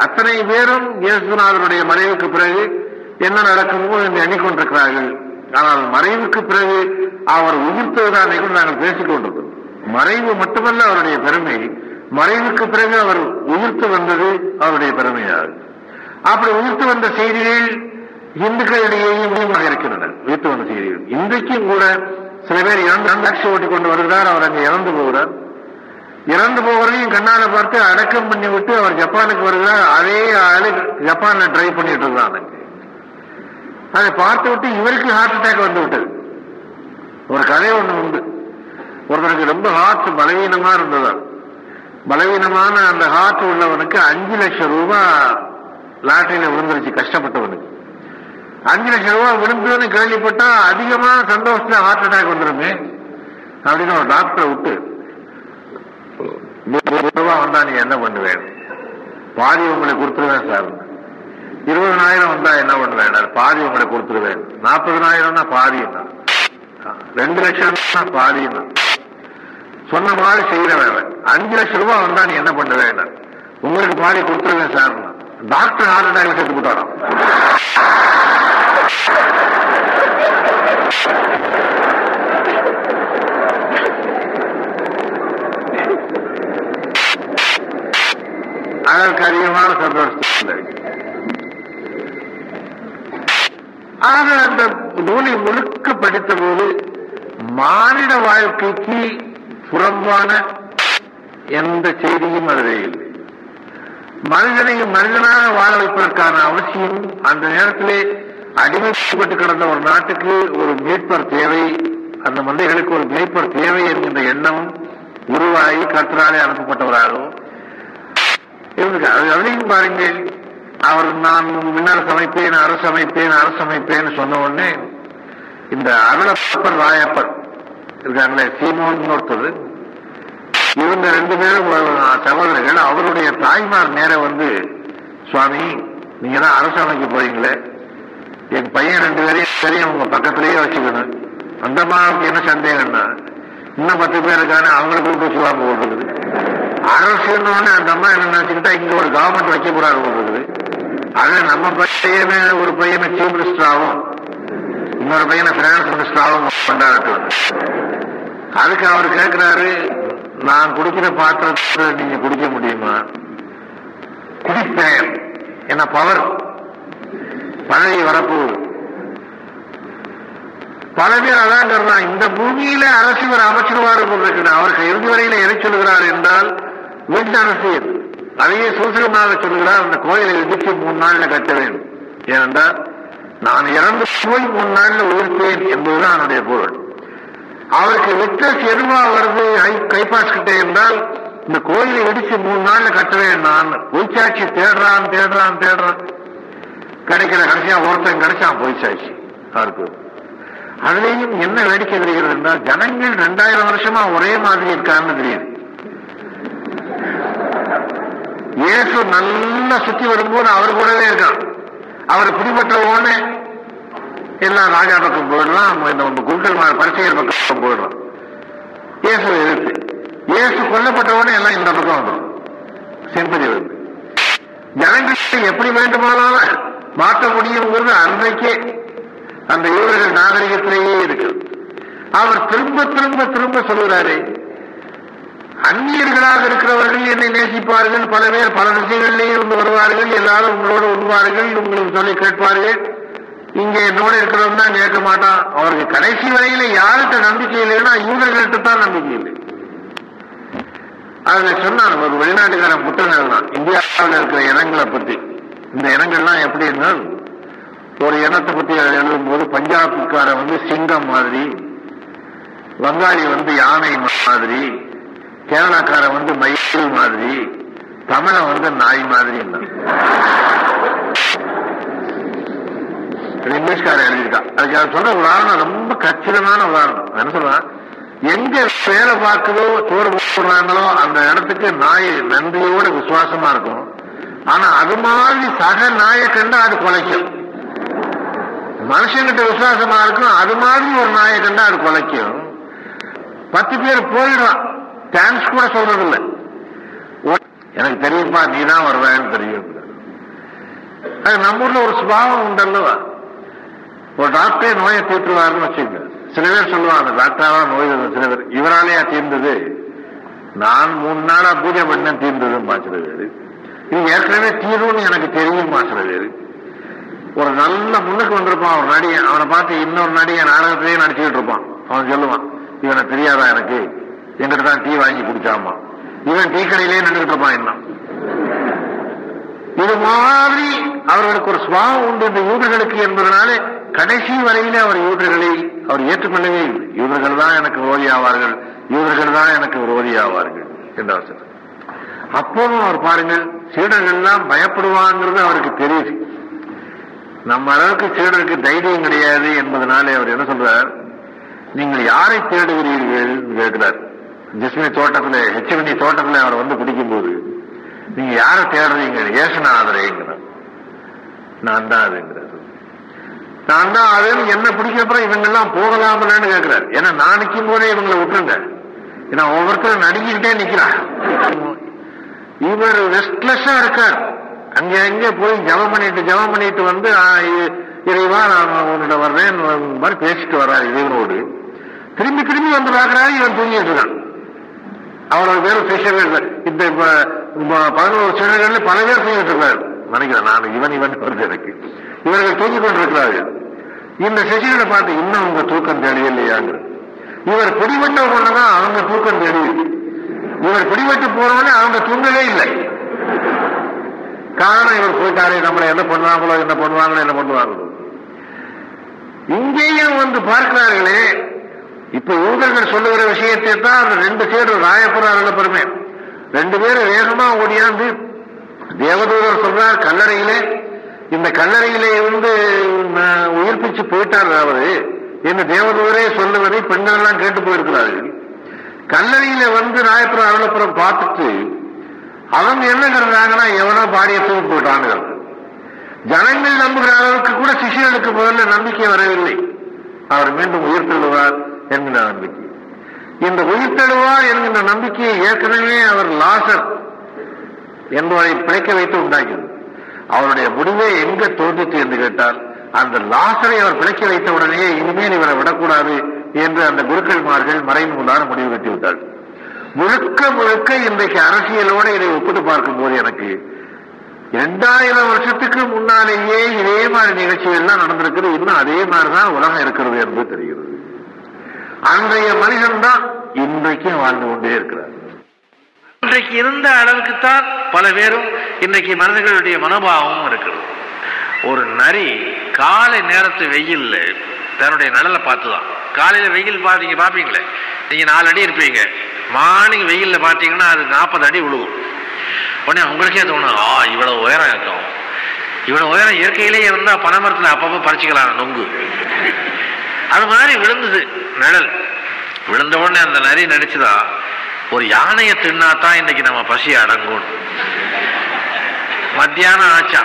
அத்தனை பேரும் இயேசுநாதருடைய மறைவுக்கு பிறகு என்ன நடக்குமோ என்று எண்ணிக்கொண்டிருக்கிறார்கள். ஆனால் மறைவுக்கு பிறகு அவர் உயிர்த்ததுதான் நாங்கள் பேசிக் கொண்டிருக்கிறோம். மறைவு மட்டுமல்ல அவருடைய பெருமை, மறைவுக்கு பிறகு அவர் உயிர்த்து வந்தது அவருடைய பெருமையாகும். அப்படி உயிர்த்து வந்த செய்திகள் இந்துக்களிடையேயும் இருக்கின்றன. உயிர்த்து வந்த செய்திகள் இன்றைக்கும் கூட சில பேர் டாக்ஸி ஓட்டி கொண்டு வருகிறார், அவர் அங்கே இறந்து போகிறார். இறந்து போவதையும் கண்ணால பார்த்து அடக்கம் பண்ணிவிட்டு அவர் ஜப்பானுக்கு வருகிறார். அதே ஆளு ஜப்பான்ல டிரைவ் பண்ணிட்டு இருக்கிறாங்க. அதை பார்த்து விட்டு இவருக்கு ஹார்ட் அட்டாக் வந்து விட்டது. ஒரு கதை ஒண்ணு உண்டு. ஒருத்தனுக்கு ரொம்ப ஹார்ட் பலவீனமா இருந்ததால், பலவீனமான அந்த ஹார்ட் உள்ளவனுக்கு 5 லட்சம் ரூபாய் லாட்டரியில விழுந்துருச்சு. கஷ்டப்பட்டவனுக்கு 5 லட்சம் ரூபாய் விழுந்ததுன்னு கேள்விப்பட்டா அதிகமான சந்தோஷத்துல ஹார்ட் அட்டாக் வந்துருமே அப்படின்னு ஒரு டாக்டரை விட்டு, ரூபா வந்தா நீ என்ன பண்ணுவேன்? பாதி உங்களுக்கு கொடுத்துருவேன் சார். 20,000 வந்தா என்ன பண்ணுவேன்? பாதி உங்களுக்கு கொடுத்துருவேன். 40,000 பாதி, 2 லட்சம் பாதி சொன்ன மாதிரி செய்யற வேலை. 5 லட்சம் ரூபாய் வந்தா நீ என்ன பண்ணுவேன்? உங்களுக்கு பாதி கொடுத்துருவேன் சார். டாக்டர் ஹார்ட் அட்டாக்ல செத்து போட்டாராம். அதற்கு அதிகமான சந்தோஷம். ஆக அந்த நூலை முழுக்க படித்த போது மானிட வாழ்க்கைக்கு புறம்பான எந்த செய்தியும் அதிலே இல்லை. மனிதனை மனிதனாக வாழ வைப்பதற்கான அவசியம், அந்த நேரத்திலே அடிமைப்பட்டு கிடந்த ஒரு நாட்டுக்கு ஒரு மீட்பர் தேவை, அந்த மந்தைகளுக்கு ஒரு மீட்பர் தேவை என்கின்ற எண்ணம் உருவாகி கர்த்தராலே அனுப்பப்பட்டவராகவும் அதையும் பாருங்கள். அவர் நான் முன்னர் சமைப்பேன், அரசு அமைப்பேன் சொன்ன உடனே இந்த அருளப்பர் ராயப்பர் இருக்காங்களே, சீமோன் ஒருத்தர், இவங்க 2 பேரும் சகோதரர்கள். அவருடைய தாய்மார் நேர வந்து, சுவாமி நீங்க தான் அரசு அமைக்க போறீங்களே, என் பையன் 2 பேரையும் சரி உங்க பக்கத்திலேயே வச்சுக்கணும். அந்த அம்மாவுக்கு என்ன சந்தேகம்னா, இன்னும் 10 பேருக்கான அவங்களுக்கு கூப்பிட்டு சுவாமி போடுறது. அரசுன்னு அந்த அம்மா என்ன நினைச்சுக்கிட்டா இங்க ஒரு கவர்மெண்ட் வைக்க போறாரு போடுறது. ஆக நம்ம பையனை ஒரு பையனை சீஃப் மினிஸ்டராகவும் இன்னொரு பையனை பினான்ஸ் மினிஸ்டராகவும் கொண்டாடட்டும். அதுக்கு அவர் கேட்கிறாரு, நான் குடிக்கிற பாத்திரத்தை நீங்க குடிக்க முடியுமா? குடிப்பேன், என்ன பவர் பழகி வரப்போகுது. பல பேர் அதான் சொல்றான், இந்த பூமியில அரசு ஒரு அமைச்சிருவாரு போட்டிருக்கிறார். அவருக்கு இறுதி வரையில எதை சொல்லுகிறார் என்றால் வீட்டு அரசியல். அதையே சூசகமாக சொல்லுகிறார், அந்த கோயிலை இடிச்சு 3 நாள்ல கட்ட வேண்டும். ஏனென்றால் நான் இறந்து போய் 3 நாள்ல உயிர்ப்பேன் என்பதுதான் அவனுடைய பொருள். அவருக்கு விக்டர்ஸ் எதுவா வருது கைப்பாஸ் கிட்ட என்றால், இந்த கோயிலை இடிச்சு 3 நாள்ல கட்ட வேண்டும். பொய்ச்சாட்சி தேடுறான் கிடைக்கிற கடைசியா ஒருத்தன் கிடைச்சான் பொய்ச்சாட்சி அவருக்கு. அதுலேயும் என்ன வேடிக்கை தெரிகிறது என்றால், ஜனங்கள் 2000 வருஷமா ஒரே மாதிரி இருக்கான்னு தெரியுது. இயேசு நல்லா சுத்தி வரும்போது அவர் கூடவே இருக்கான். அவர் பிடிபட்ட உடனே எல்லாம் ராஜா பக்கம் போயிடலாம், குருக்கள் பரிசெயர் பக்கம் போயிடலாம். இயேசு எதிர்த்து இயேசு கொல்லப்பட்ட உடனே எல்லாம் இந்த பக்கம் வந்துடும். சிம்பதி வருது. ஜனங்களை எப்படி வேண்டுமானாலும் மாற்ற முடியுங்கிறது அன்றைக்கே அந்த யூதர்கள் நாகரிகத்திலேயே இருக்கு. அவர் திரும்ப சொல்கிறாரு, அந்நியர்களாக இருக்கிறவர்கள் என்னை நேசிப்பார்கள், பல பேர் பல திசைகளிலேயே இருந்து வருவார்கள், எல்லாரும் உங்களோடு உண்பார்கள், உங்களுக்கு சொல்லி கேட்பார்கள். இங்க என்னோட இருக்கிறவன் தான் கேட்க மாட்டான். அவருக்கு கடைசி வரையில யார்கிட்ட நம்பிக்கை இல்லைன்னா யூதர்கள்ட்ட தான் நம்பிக்கை இல்லை. அதை சொன்னான் ஒரு வெளிநாட்டுக்காரன் புத்தகம் தான், இந்தியாவில் இருக்கிற இனங்களை பற்றி. இந்த இனங்கள்லாம் எப்படின்னா, ஒரு இனத்தை பற்றி எழுதும்போது பஞ்சாப்காரன் சிங்கம் மாதிரி, வங்காளி யானை மாதிரி, கேரளாக்காரன் மயில் மாதிரி, தமிழன் நாய் மாதிரி. இங்கிலீஷ்காரன் எழுதியிருக்கான். அதுக்கு அவர் சொன்ன உதாரணம் ரொம்ப கச்சிதமான உதாரணம். என்ன சொல்றான், எங்க வேலை பார்க்குதோ சோறு போடுறாங்களோ அந்த இடத்துக்கு நாய் நன்றியோட விசுவாசமா இருக்கும். ஆனா அது மாதிரி சக நாயை கண்டா அது குலைக்கும். மனுஷங்கிட்ட விசுவாசமா இருக்கும், அது மாதிரி ஒரு நாயை கண்டா அது குலைக்கும். 10 பேர் போயிடுறான், தேங்க்ஸ் கூட சொல்றது இல்லை. எனக்கு தெரியுமா நீ தான் வருவேன்னு தெரியும். அது நம்ம ஊர்ல ஒரு சுபாவம் உண்டல்லவா. ஒரு டாக்டரே நோயை தீர்த்துவாருன்னு வச்சுக்கோங்க. சில பேர் சொல்லுவாங்க டாக்டராவா நோய், சில பேர் இவராலேயா தீர்ந்தது, நான் 3 நாளா பூஜை பண்ண தீர்ந்ததுன்னு சில பேரு. இது ஏற்கனவே தீர்வுன்னு எனக்கு தெரியுமா சில பேரு. ஒரு நல்ல முன்னுக்கு வந்திருப்பான் ஒரு நடிகை, அவனை பார்த்து இன்னொரு நடிகை நாடகத்திலேயே நடிச்சுக்கிட்டு இருப்பான். அவன் சொல்லுவான், இவனை தெரியாதா எனக்கு, எங்கிட்ட தான் டீ வாங்கி குடிச்சாமா, இவன் டீ கடையிலேயே நின்றுட்டு இருப்பான். என்ன இது மாதிரி அவர்களுக்கு ஒரு சுபாவம் உண்டு இந்த யூதர்களுக்கு என்பதனாலே கடைசி வரையிலே அவர் யூதர்களை அவர் ஏற்றுக்கொள்ளவே இல்லை. யூதர்கள் தான் எனக்கு விரோதி ஆவார்கள், யூதர்கள் தான் எனக்கு விரோதி ஆவார்கள் என்று அவர் சொன்னார். அப்போதும் அவர் பாருங்கள், சீடர்கள்லாம் பயப்படுவாங்கிறது அவருக்கு தெரியுது. நம்ம அளவுக்கு சீடருக்கு தைரியம் கிடையாது என்பதனாலே அவர் என்ன சொல்றார், நீங்கள் யாரை தேடுகிறீர்கள் கேட்கிறார். ஜஸ்மி தோட்டத்தில், ஹெச்எம்டி தோட்டத்தில் அவர் வந்து பிடிக்கும் போது, நீங்க யாரை தேடுறீங்க, ஏசுநாதரேங்கிறார். நான் தான் அதுங்கிறார். நான் தான் அதுன்னு என்ன பிடிக்கிறப்பறம் இவங்கெல்லாம் போகலாமலான்னு கேட்கிறார். ஏன்னா நான் நிற்கும் போதே இவங்களை விட்டுருங்க, ஏன்னா ஒவ்வொருத்தரும் நடுங்கிக்கிட்டே நிக்கிறார். இவர் ரெஸ்ட்லெஸ்ஸா இருக்கார். அங்க அங்கே போய் ஜபம் பண்ணிட்டு வந்து இறைவா நான் உன்னோட வர்றேன் மாதிரி பேசிட்டு வர்றாரு இறைவனோடு. திரும்பி வந்து பார்க்கிறாரு, இவன் தூங்கிட்டு இருக்கான். அவரோட பேரும் சிஷர்கள், இந்த 11 சிஷர்கள் பல பேர் தூங்கிட்டு இருக்காரு நினைக்கிறேன். நான் இவன் வருது எனக்கு. இவர்கள் தூங்கிக் கொண்டிருக்கிறார்கள். இந்த சிஷர்களை பார்த்து இன்னும் அவங்க தூக்கம் தெரியலையாங்க. இவர் பிடிபட்ட உடனேதான் அவங்க தூக்கம் தெரியுது. இவர் பிடிபட்டு போறவனே அவங்க தூங்கவே இல்லை. காரணம் இவர் போயிட்டாரே, நம்மளை என்ன பண்ணுவாங்களோ என்ன பண்ணுவாங்களோ. இங்கேயும் வந்து பார்க்கிறார்களே. இப்ப யூதர்கள் சொல்லுகிற விஷயத்தை தான் அந்த 2 சீடர் ராயப்புறார்கள் பெருமை 2 பேரும் வேகமா ஓடியாந்து தேவதூதர் சொல்றார் கல்லறையிலே, இந்த கல்லறையிலே வந்து உயிர்ப்பிச்சு போயிட்டார் அவரு என்று தேவதூதரே சொல்லுவதை பெண்கள் எல்லாம் கேட்டு போயிருக்கிறார்கள். கல்லறையில வந்து ராயப்புற அருளப்புறம் பார்த்துட்டு அவங்க என்ன கருதுறாங்கன்னா எவனோ பாடியை தூக்கி போயிட்டாங்க. ஜனங்கள் நம்புகிற அளவுக்கு கூட சிஷியர்களுக்கு முதல்ல நம்பிக்கை வரவில்லை. அவர் மீண்டும் உயிர்த்தெழுவார் என்கிற நம்பிக்கை. இந்த உயிர்த்தெழுவார் என்கின்ற நம்பிக்கையை ஏற்கனவே அவர் லாசர் என்பவரை பிழைக்க வைத்து உண்டாக்கியது. அவருடைய முடிவே எங்க தோன்றிட்டு என்று கேட்டால், அந்த லாசரை அவர் பிழைக்க வைத்த உடனே இனிமேல் இவரை விடக்கூடாது என்று அந்த குருக்கள்மார்கள் மறைமுகமான முடிவு கட்டி விட்டார்கள். முழுக்க இன்றைக்கு அரசியலோடு இதை ஒப்பிட்டு பார்க்கும் போது எனக்கு 2000 வருஷத்துக்கு முன்னாலேயே இதே மாதிரி நிகழ்ச்சிகள் எல்லாம் நடந்திருக்கிறது. இன்னும் அதே மாதிரிதான் உலகம் இருக்கிறது என்று தெரிகிறது. அன்றைய மனிதன் தான் இன்றைக்கும் வாழ்ந்து கொண்டே இருக்கிறார். இன்றைக்கு இருந்த அளவுக்குத்தான் பல பேரும் இன்றைக்கு மனிதர்களுடைய மனோபாவமும் இருக்கிறது. ஒரு நரி காலை நேரத்து வெயில்ல தன்னுடைய நிழலை பார்த்துதான். காலையில வெயில் நீங்க பாப்பீங்களே, நீங்க 4 அடி இருப்பீங்க, மார்னிங் வெயில்ல பாத்தீங்கன்னா அது 40 அடி விழுகும். உடனே உங்களுக்கே தோணும், இவ்வளவு உயரம் இருக்கும். இவ்வளவு உயரம் இயற்கையிலேயே இருந்தா பனைமரத்துல அப்பப்போ பறிச்சுக்கலாம் நொங்கு. அது மாதிரி விழுந்தது நிழல். விழுந்த உடனே அந்த நரி நினைச்சுதான், ஒரு யானையை தின்னாதான் இன்னைக்கு நம்ம பசி அடங்கும். மத்தியானம் ஆச்சா,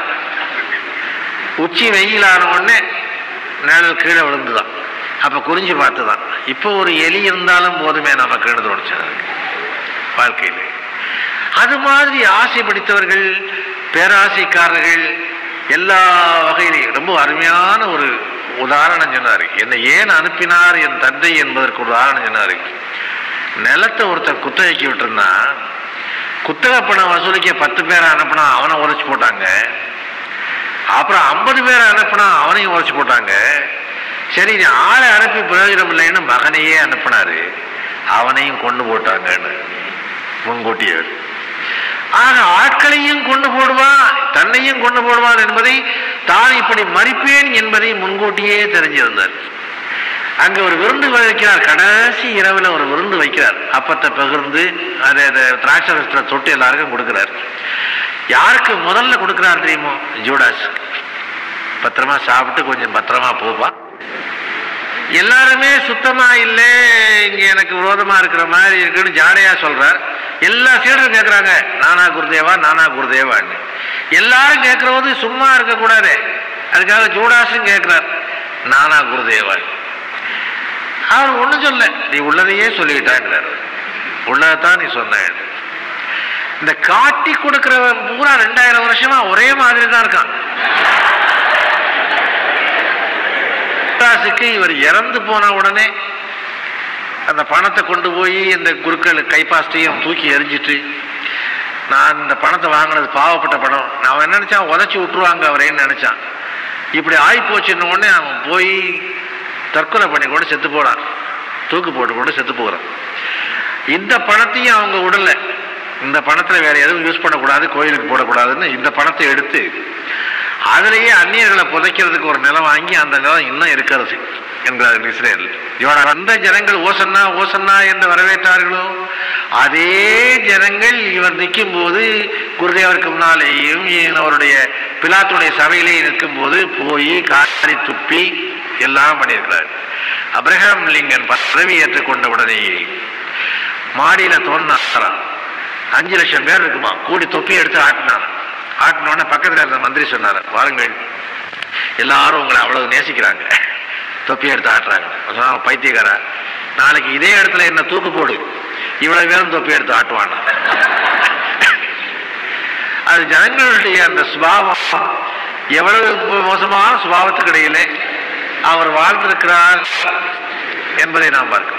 உச்சி வெயிலான உடனே நிழல் கீழே விழுந்துதான். அப்ப குறிஞ்சு பார்த்துதான், இப்போ ஒரு எலி இருந்தாலும் போதுமே நமக்கு தோணுச்சு வாழ்க்கையில. அது மாதிரி ஆசை பிடித்தவர்கள், பேராசைக்காரர்கள் எல்லா வகையிலையும் ரொம்ப அருமையான ஒரு உதாரணம் சொன்னாரு. என்னை ஏன் அனுப்பினார் என் தந்தை என்பதற்கு ஒரு உதாரணம் சொன்னாரு. நிலத்தை ஒருத்தன் குத்தகைக்கு விட்டுருந்தா, குத்தகை பணம் வசூலிக்க 10 பேரை அனுப்பினா அவனை உரைச்சு போட்டாங்க. அப்புறம் 50 பேரை அனுப்பினா அவனையும் உரைச்சு போட்டாங்க. சரி, நீ ஆளை அனுப்பி பிரயோஜனம் இல்லைன்னு மகனையே அனுப்பினாரு, அவனையும் கொண்டு போட்டாங்கன்னு முன்கூட்டியே. ஆக ஆட்களையும் கொண்டு போடுவான், தன்னையும் கொண்டு போடுவான் என்பதை, தான் இப்படி மறிப்பேன் என்பதை முன்கூட்டியே தெரிஞ்சிருந்தார். அங்க ஒரு விருந்து வைக்கிறார். கடைசி இரவுல ஒரு விருந்து வைக்கிறார். அப்பத்தை பகிர்ந்து அதை திராட்சை ரசத்துல தொட்டு எல்லாருக்கும் கொடுக்கிறார். யாருக்கு முதல்ல கொடுக்கிறார் தெரியுமோ? ஜூடாஸ். பத்திரமா சாப்பிட்டு கொஞ்சம் பத்திரமா போப்பா. எல்லாருமே சுத்தமா இல்லை, இங்க எனக்கு விரோதமா இருக்கிற மாதிரி இருக்குன்னு ஜாடையா சொல்றார். எல்லா சீடரும் கேட்கிறாங்க, நானா குருதேவா, நானா குருதேவான்னு. எல்லாரும் கேட்கறது சும்மா இருக்க கூடாது, அதுக்காக ஜூடாஸும் கேட்கிறார், நானா குருதேவா. அவர் ஒண்ணு சொல்ல, நீ உள்ளதையே சொல்லிக்கிட்டாங்கிறார். உள்ளதான் நீ சொன்ன. இந்த காட்டி கொடுக்கிறவன் பூரா 2000 வருஷமா ஒரே மாதிரி தான் இருக்கான். பிசாசுக்கு இவர் இறந்து போன உடனே அந்த பணத்தை கொண்டு போய் இந்த குருக்கள் கைப்பாஸ்டையும் தூக்கி எரிஞ்சிட்டு, நான் இந்த பணத்தை வாங்கினது பாவப்பட்ட பணம், அவன் என்ன நினைச்சான், உதச்சி விட்டுருவாங்க அவரேன்னு நினைச்சான். இப்படி ஆகி போச்சுன்னு உடனே அவன் போய் தற்கொலை பண்ணி கூட செத்து போறான், தூக்கு போட்டு கூட செத்து போகிறான். இந்த பணத்தையும் அவங்க விடல, இந்த பணத்துல வேற எதுவும் யூஸ் பண்ணக்கூடாது, கோயிலுக்கு போடக்கூடாதுன்னு இந்த பணத்தை எடுத்து அதிலேயே அந்நியர்களை புதைக்கிறதுக்கு ஒரு நிலம் வாங்கி அந்த நிலம் இன்னும் இருக்கிறது என்கிறார்கள் இஸ்ரேல். இவன் வந்த ஜனங்கள் ஓசன்னா ஓசன்னா என்று வரவேற்றார்களோ அதே ஜனங்கள் இவர் நிற்கும் போது குருதேவருக்கு முன்னாலேயும் அவருடைய பிலாத்துடைய சபையிலே நிற்கும் போது போய் காரி துப்பி எல்லாம் பண்ணியிருக்கிறார். அப்ரஹாம் லிங்கன் பதவி ஏற்றுக்கொண்ட உடனேயே மாடியில தோன்றான், 5 லட்சம் பேர் இருக்குமா, கூடி தொப்பி எடுத்து ஆட்டினோடனே பக்கத்தில் இருந்த மந்திரி சொன்னார், வாருங்கள் எல்லாரும் உங்களை அவ்வளவு நேசிக்கிறாங்க, தொப்பி எடுத்து ஆட்டுறாங்க. பைத்தியக்காரா, நாளைக்கு இதே இடத்துல என்ன தூக்கு போடு, இவ்வளவு பேரும் தொப்பி எடுத்து ஆட்டுவானா. அது ஜனங்களுடைய அந்த சுபாவம், எவ்வளவு மோசமான சுபாவத்துக்கு இடையிலே அவர் வாழ்ந்திருக்கிறார் என்பதை நாம் பார்க்கிறோம்.